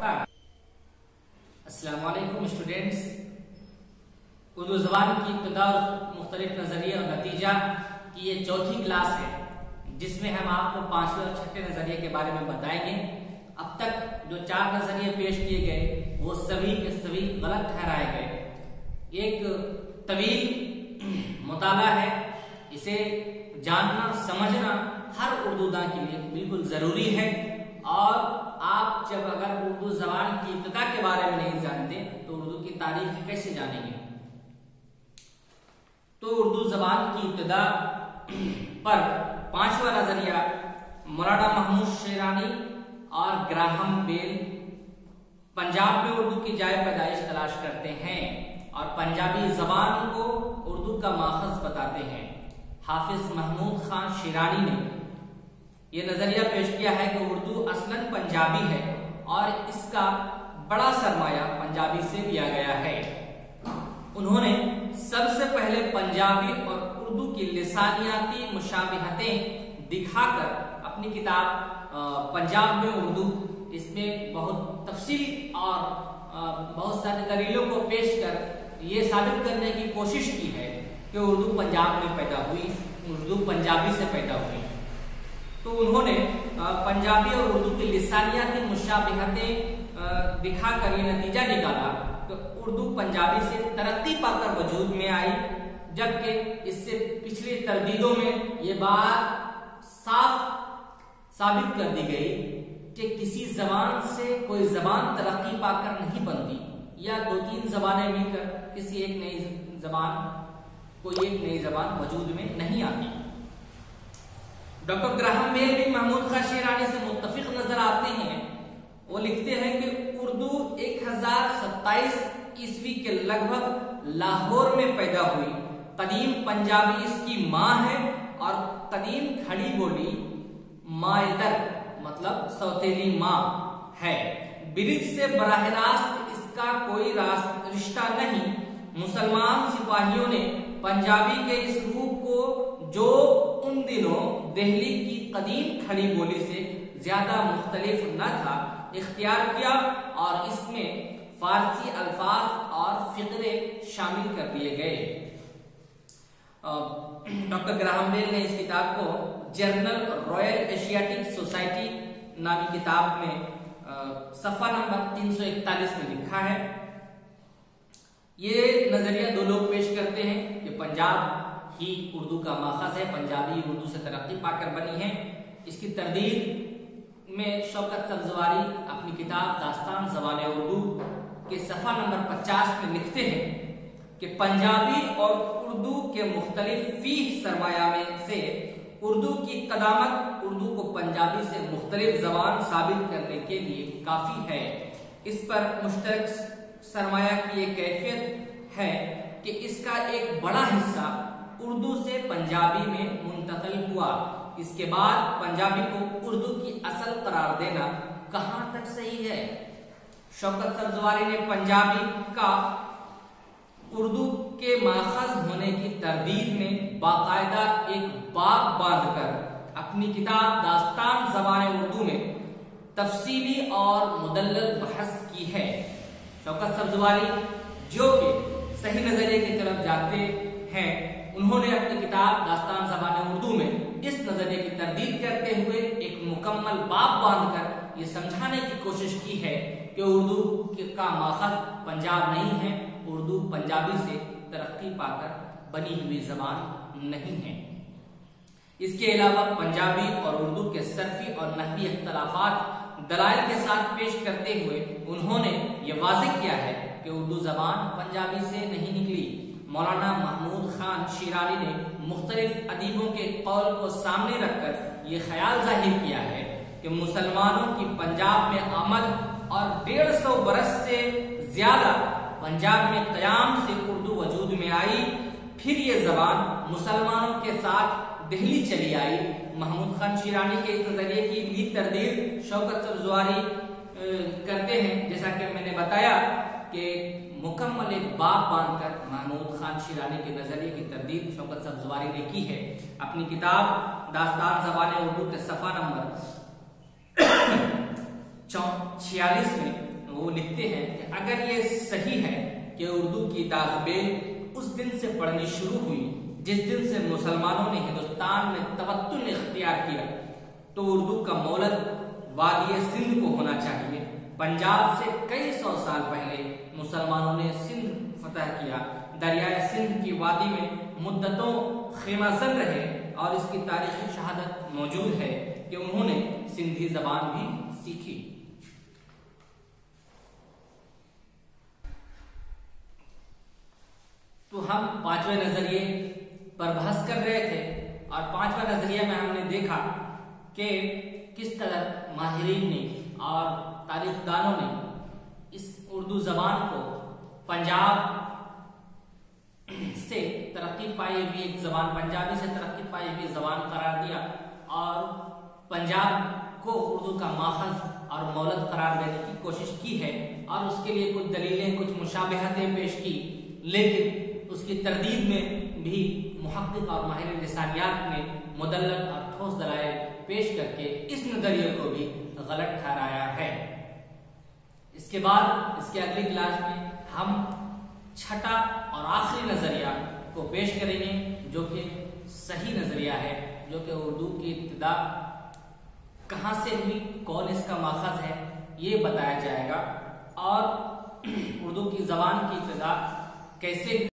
पड़ता है। अस्सलाम वालेकुम स्टूडेंट्स, उर्दू ज़बान की इब्तिदा मुख्तलिफ नज़रिए और नतीजा की ये चौथी क्लास है जिसमें हम आपको पांचवें और छठे नज़रिए के बारे में बताएंगे। अब तक जो 4 नज़रिए पेश किए गए वो सभी के सभी गलत ठहराए गए। एक तवील मुताला है, इसे जानना समझना हर उर्दूदां के लिए बिल्कुल जरूरी है। और आप जब अगर उर्दू ज़बान की इब्तिदा के बारे में नहीं जानते तो उर्दू की तारीख कैसे जानेंगे। तो उर्दू ज़बान की इब्तिदा पर पांचवा नजरिया मौलाना महमूद शेरानी और ग्राहम बेल पंजाब में उर्दू की जाए पैदाइश तलाश करते हैं और पंजाबी जबान को उर्दू का माखज़ बताते हैं। हाफिज महमूद खान शिरानी ने यह नजरिया पेश किया है कि उर्दू असलन पंजाबी है और इसका बड़ा सरमाया पंजाबी से लिया गया है। उन्होंने सबसे पहले पंजाबी और उर्दू की लिसानियाती मुशाबिहतें दिखाकर अपनी किताब पंजाब में उर्दू, इसमें बहुत तफसील और बहुत सारे दलीलों को पेश कर ये साबित करने की कोशिश की है कि उर्दू पंजाब में पैदा हुई, उर्दू पंजाबी से पैदा हुई। तो उन्होंने पंजाबी और उर्दू की लिसानियाती मुशाबिहतें दिखाकर ये नतीजा निकाला कि उर्दू पंजाबी से तरक्की पाकर वजूद में आई, जबकि इससे पिछली तरदीदों में ये बात साफ साबित कर दी गई कि किसी जबान से कोई जबान तरक्की पाकर नहीं बनती या 2-3 जबानें मिलकर किसी एक नई जबान कोई एक नई जबान वजूद में नहीं आती। डॉक्टर ग्राहम बेल भी महमूद खान शिरानी से मुत्तफिक नजर आते हैं। वो लिखते हैं कि उर्दू 1027 ईस्वी के लगभग लाहौर में पैदा हुई। कदीम पंजाबी इसकी माँ है और कदीम खड़ी बोली माएदर मतलब सौतेली माँ है। ब्रिज से बराह रास्त इसका कोई रिश्ता नहीं। मुसलमान सिपाहियों ने पंजाबी के इस रूप को, जो उन दिनों दिल्ली की कदीम खड़ी बोली से ज्यादा मुख्तलिफ न था, इख्तियार किया और इसमें फारसी अल्फाज और फिक्रे शामिल कर दिए गए। डॉक्टर ग्राहम बेल ने इस किताब को जर्नल रॉयल एशियाटिक सोसाइटी नामी किताब में सफ़ा नंबर 341 में लिखा है। ये नजरिया 2 लोग पेश करते हैं कि पंजाब ही उर्दू का माखज़ है, पंजाबी उर्दू से तरक्की पाकर बनी है। इसकी तरदीद में शौकत सब्ज़वारी अपनी किताब दास्तान ज़बान उर्दू के सफ़ा नंबर 50 में लिखते हैं कि पंजाबी और उर्दू के मुख्तलिफ फीह सरमाया में से उर्दू की कदामत उर्दू को पंजाबी से मुख्तलिफ जबान साबित करने के लिए काफी है। इस पर मुश्तरक सरमाया की एक कैफियत है कि इसका एक बड़ा हिस्सा उर्दू से पंजाबी में मुंतकिल हुआ। इसके बाद पंजाबी को उर्दू की असल करार देना कहां तक सही है। शौकत सब्ज़वारी ने पंजाबी का उर्दू के माखज़ होने की तरदीद में बाकायदा एक बाब बांधकर अपनी किताब दास्तान ज़बान उर्दू में तफसीली और मुदल्लल बहस की है। शौकत सब्ज़वारी जो कि सही नजरिए की तरफ जाते हैं, उन्होंने अपनी किताब दास्तान ज़बान उर्दू में इस नजरिए की तरदीद करते हुए एक मुकम्मल बाब बांधकर ये समझाने की कोशिश की है कि उर्दू का माखज़ पंजाब नहीं है, उर्दू पंजाबी से तरक्की पाकर बनी हुई जबान नहीं है। इसके अलावा पंजाबी और उर्दू के सरफी और नहवी इख्तलाफात दलाइल के साथ पेश करते हुए उन्होंने ये वाज़ेह किया है कि उर्दू जबान पंजाबी से नहीं निकली। मौलाना महमूद खान शिरानी ने मुख्तलिफ अदीबों के कौल को सामने रखकर ये ख्याल जाहिर किया है कि मुसलमानों की पंजाब में आमद और 150 बरस से ज्यादा पंजाब में क़याम से उर्दू वजूद में आई, फिर ये जबान मुसलमानों के साथ दिल्ली चली आई। महमूद खान शिरानी के इस नजरिए की भी तरदीद शौकत सब्ज़वारी करते हैं। जैसा कि मैंने बताया कि मुकम्मल एक बाब बांधकर महमूद खान शिरानी के नजरिए की तरदीद शौकत सब्ज़वारी ने की है अपनी किताब दास्तान ज़बान उर्दू के सफ़ा नंबर 46 में। वो लिखते हैं कि अगर ये सही है कि उर्दू की दागबेल उस दिन से पढ़नी शुरू हुई जिस दिन से मुसलमानों ने हिंदुस्तान में तवत्तुन इख्तियार किया, तो उर्दू का मौलद वादी सिंध को होना चाहिए। पंजाब से कई सौ साल पहले मुसलमानों ने सिंध फतह किया। दरियाए सिंध की वादी में मुद्दतों खेमासन रहे और इसकी तारीखी शहादत मौजूद है कि उन्होंने सिंधी जबान भी सीखी। तो हम पांचवें नजरिए पर बहस कर रहे थे और पांचवा नजरिया में हमने देखा कि किस तरह माहिरीन ने और तारीखदानों ने इस उर्दू जबान को पंजाब से तरक्की पाई हुई एक जबान, पंजाबी से तरक्की पाई हुई जबान करार दिया और पंजाब को उर्दू का माखज़ और मौलद करार देने की कोशिश की है और उसके लिए कुछ दलीलें, कुछ मुशाबहतें पेश की, लेकिन उसकी तरदीद में भी मुहक्किक और माहिर लिसानियात ने मुदल्लल और ठोस दलाइल पेश करके इस नजरिए को भी गलत ठहराया है। इसके बाद इसके अगली क्लास में हम छठा और आखिरी नजरिया को पेश करेंगे जो कि सही नजरिया है, जो कि उर्दू की इब्तिदा कहाँ से हुई, कौन इसका माखज़ है, ये बताया जाएगा और उर्दू की जबान की इब्तिदा कैसे